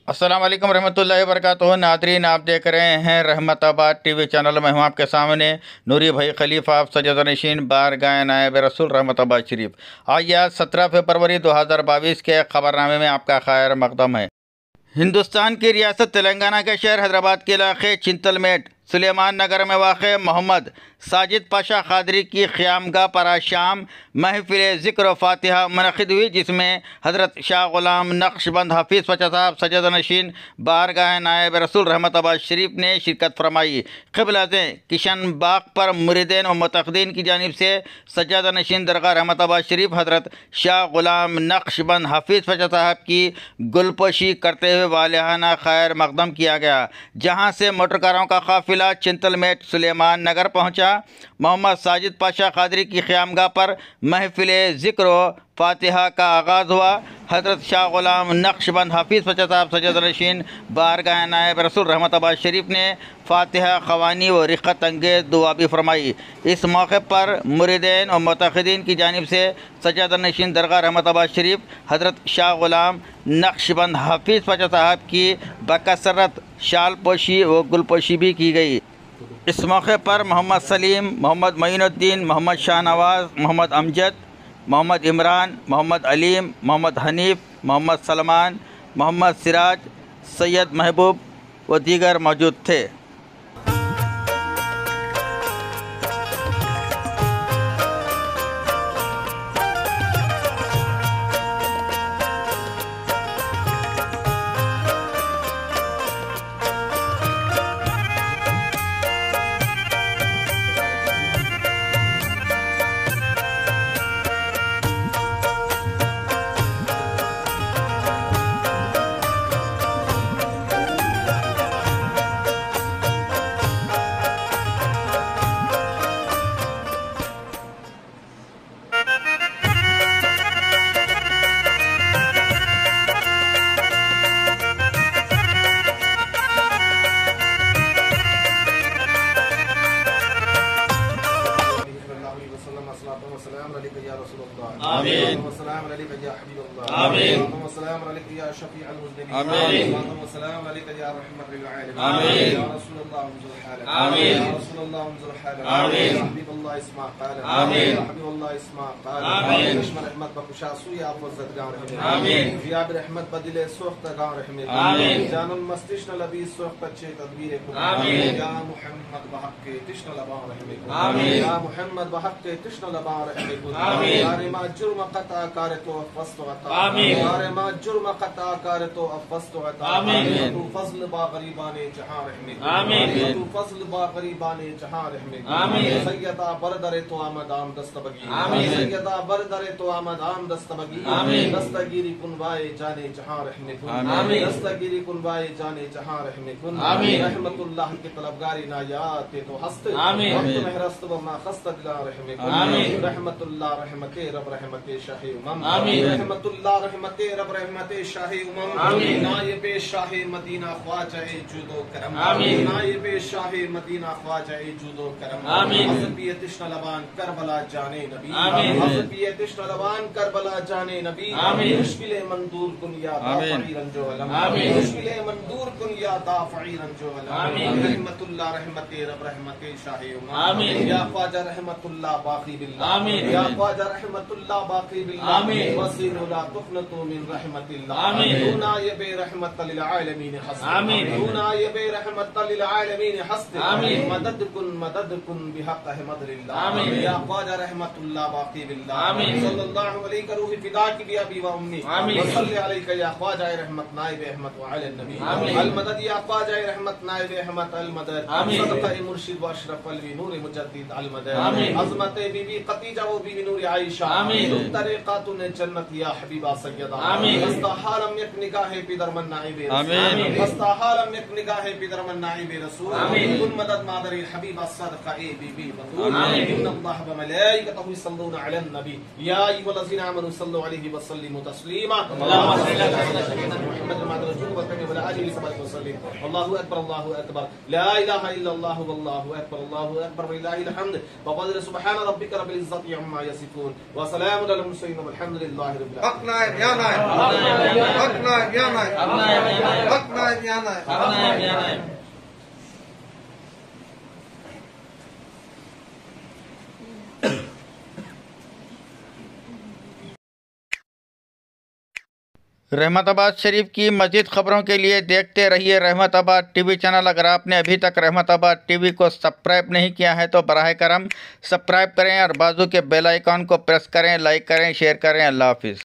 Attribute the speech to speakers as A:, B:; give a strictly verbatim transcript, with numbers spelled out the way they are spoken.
A: अस्सलाम वालेकुम रहमतुल्लाहि व बरकातुहू। नादरीन, आप देख रहे हैं रहमताबाद टीवी चैनल। मैं हूं आपके सामने नूरी भाई खलीफा सज्जद नशीन बारगाह नायब रसूल रहमताबाद शरीफ। आज आज सत्रह फरवरी दो हज़ार बाईस के खबरनामे में आपका खैर मकदम है। हिंदुस्तान की रियासत तेलंगाना के शहर हैदराबाद के इलाके चिंतलमेट सुलेमान नगर में वाक़ मोहम्मद साजिद पाशा क़ादरी की क़यामगाह पर आज शाम महफ़िल ज़िक्र व फ़ातिहा मुनक़िद हुई, जिसमें हज़रत शाह ग़ुलाम नक्शबंद हफ़ीज़ पाशा साहब सज्जद नशीन बारगाह नायब रसूल रहमताबाद शरीफ ने शिरकत फरमाई। क़िबला-ए किशन बाग पर मुरीदीन व मुतक़द्दीन की जानिब से सज्जद नशीन दरगाह रहमताबाद शरीफ हज़रत शाह ग़ुलाम नक्शबंद हफ़ीज़ पाशा साहब की गुलपोशी करते हुए वालिहाना खैर मकदम किया गया, जहाँ से मोटरकारों का काफ़िला चिंतलमेट सुलेमान नगर पहुँचा। मोहम्मद साजिद पाशा क़ादरी की क़यामगाह पर महफ़िल ज़िक्र व फ़ातिहा का आगाज़ हुआ। हज़रत शाह ग़ुलाम नक्शबंद हफ़ीज़ पाशा साहब सज्जद नशीन बारगाह नायब रसूल रहमताबाद शरीफ ने फ़ातिहा ख़वानी व रिक़्क़त अंगेज़ दुआ भी फरमाई। इस मौके पर मुरीदीन और मुतक़द्दीन की जानिब से सज्जद नशीन दरगाह रहमताबाद शरीफ हज़रत शाह ग़ुलाम नक्शबंद हफ़ीज़ पाशा साहब की बकसरत शाल पोशी व गुलपोशी भी की गई। इस मौके पर मोहम्मद सलीम, मोहम्मद मोइनुद्दीन, मोहम्मद शाहनवाज़, मोहम्मद अमजद, मोहम्मद इमरान, मोहम्मद अलीम, मोहम्मद हनीफ़, मोहम्मद सलमान, मोहम्मद सिराज, सैयद महबूब व दीगर मौजूद थे।
B: आमीन। जुर्म कता कार तो अफस्तु अता आमीन यार मा जुर्म कता कार तो अफस्तु अता आमीन तू फज़ल बा गरीबाने जहां रहमे आमीन तू फज़ल बा गरीबाने जहां रहमे आमीन सैयदा बरदरे तो आमद आम दस्तबगी आमीन सैयदा बरदरे तो आमद आम दस्तबगी आमीन दस्तगीरी कुनवाए जाने जहां रहमे आमीन दस्तगीरी कुनवाए जाने जहां रहमे आमीन रहमतुल्लाह के तलबगारी नायात तो हस्त आमीन वक्त महरस्त व मा खस्त दिला रहमे आमीन रहमतुल्लाह रहमते रब रहमते शाही उमम आमीन रहमतुल्लाह रहमते रब रहमते शाही उमम आमीन नायबे शाही मदीना ख्वाजा जुदो करम आमीन नायबे शाही मदीना ख्वाजा जुदो करम आमीन हज़रत तिश्न लबान करबला जाने नबी आमीन हज़रत तिश्न लबान करबला जाने नबी आमीन मुश्किल मंदूर कुन या दाफईरन जो अलम आमीन मुश्किल मंदूर कुन या दाफईरन जो अलम आमीन रहमतुल्लाह रहमते रब रहमते शाही उमम आमीन या ख्वाजा रहमतुल्लाह बाकी बिल्लाह आमीन या ख्वाजा रहमतुल्लाह बाकी बिल्लाह आमीन वसीनु ला तुक़नतु मिन रहमतिल्लाह आमीन दूना यबे रहमत लिल आलमीन हस्द आमीन दूना यबे रहमत लिल आलमीन हस्द आमीन मदद कुन मदद कुन बिहक़ अहमदिल्लाह आमीन या ख्वाजा रहमतुल्लाह बाकी बिल्लाह आमीन सल्लल्लाहु अलैहि व रूह फिदा की भी अबी व उम्मी आमीन व सल्ली अलैका या ख्वाजा रहमत नाइब अहमद व अला नबी आमीन अल मदद या ख्वाजा रहमत नाइब अहमद अल मदद आमीन सदका मुर्शिद व अशरफ अल नूर मुजद्दिद अल मदद आमीन अज़मत बीबी खतीजा व बीबी नूर आयशा आमीन तरीक़ातुन जन्नत या हबीबा सय्यदा आमीन मस्ताहालम एक निगाहे पिदर मन नाइबे आमीन मस्ताहालम एक निगाहे पिदर मन नाइबे रसूल आमीन कुन मदद मादरी हबीबा सदका ए बीबी बतूल आमीन इन्नल्लाह व मलाइकतहु यसल्लूना अलन नबी या अय्युहल्लज़ीना आमनु सल्लु अलैहि व सल्लिमु तस्लीमा अल्लाहुम्मा सल्लि अला सय्यिदिना मुहम्मद व अला रसूल व व आलिहि व सल्लिम अल्लाहु अकबर अल्लाहु अकबर ला इलाहा इल्लल्लाह वल्लाहु अकबर अल्लाहु अकबर व लिल्लाहिल हम्द व क़ल सुब्हान रब्बिका रब्बिल इज्जति अम्मा यसिफून व सलामुन अलल मुरसलीन वल्हम्दुलिल्लाहि रब्बिल
C: हक नायब या नायब, हक नायब या नायब, हक नायब या नायब।
A: रहमताबाद शरीफ की मज़ीद खबरों के लिए देखते रहिए रहमताबाद टीवी चैनल। अगर आपने अभी तक रहमताबाद टीवी को सब्सक्राइब नहीं किया है तो बराह करम सब्सक्राइब करें और बाजू के बेल आइकॉन को प्रेस करें, लाइक करें, शेयर करें। अल्लाह हाफिज़।